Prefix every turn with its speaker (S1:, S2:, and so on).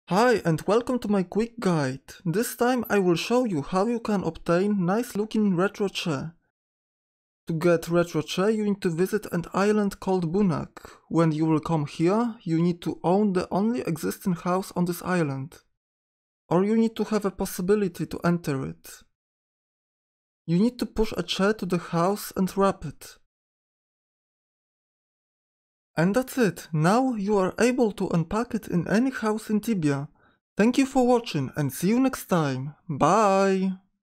S1: Hi and welcome to my quick guide. This time I will show you how you can obtain nice looking retro chair. To get retro chair you need to visit an island called Bunak. When you will come here, you need to own the only existing house on this island. Or you need to have a possibility to enter it. You need to push a chair to the house and wrap it. And that's it, now you are able to unpack it in any house in Tibia. Thank you for watching and see you next time. Bye!